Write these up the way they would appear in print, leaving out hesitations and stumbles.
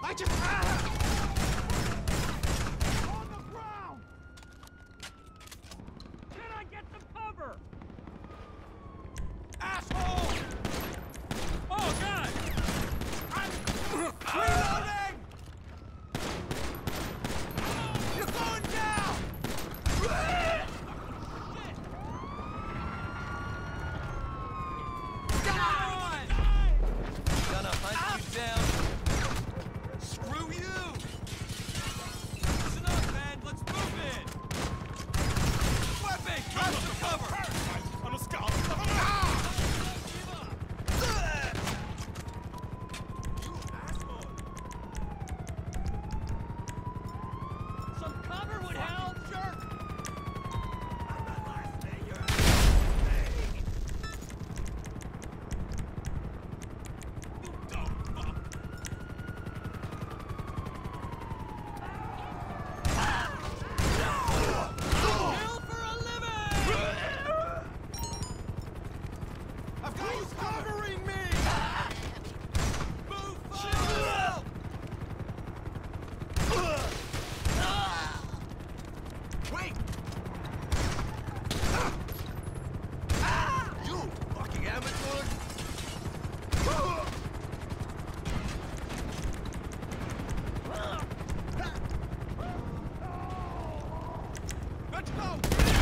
I just... On the ground! Can I get some cover? Asshole! Oh, God! I'm reloading! You're going down! Gonna hunt you down. Screw you! Listen up, man. Let's move in. Weapon, grab some cover. I'm a scout. Some cover would help! Jerk! I'm the last thing you're... You dumb fuck! Kill for a living! I've got you covering me! Move forward! Wait! You fucking amateur! Let's go!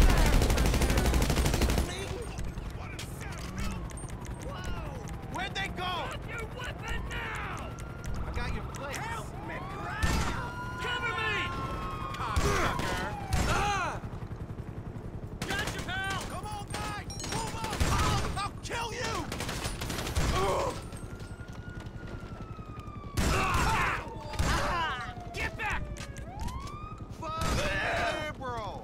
Where'd they go? Drop your weapon now! I got your place. Help me, Cover me! cocksucker! Gotcha, pal! Come on, guys! Move up! I'll kill you! Get back! Fuck, bro!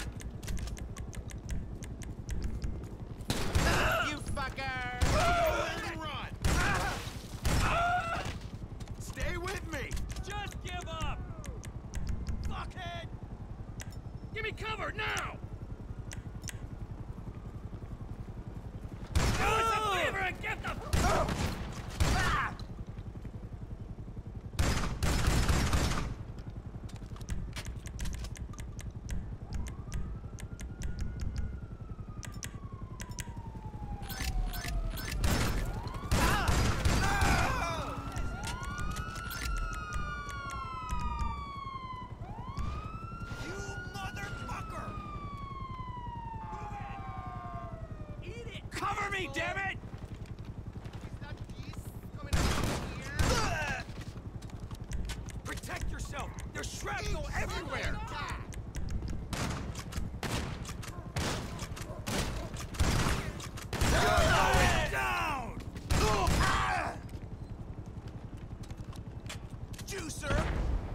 You fucker! Run! Stay with me! Just give up! Fuckhead! Give me cover now! Do us a favor and get the... You motherfucker! Eat it! Cover me, damn it! Protect yourself! There's shrapnel everywhere! Down! Juicer!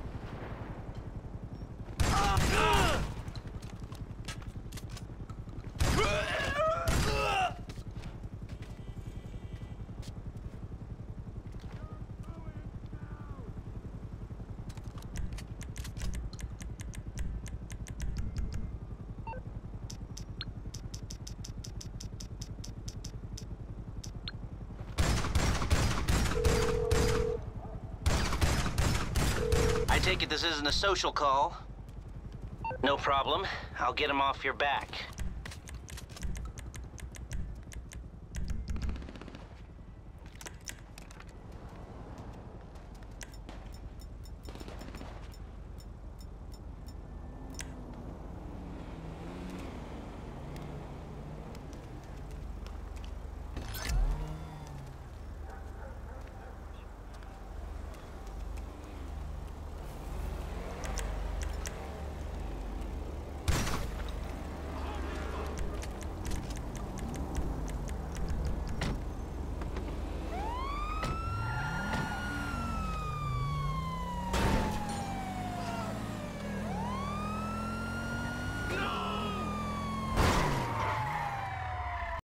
I take it this isn't a social call? No problem. I'll get him off your back.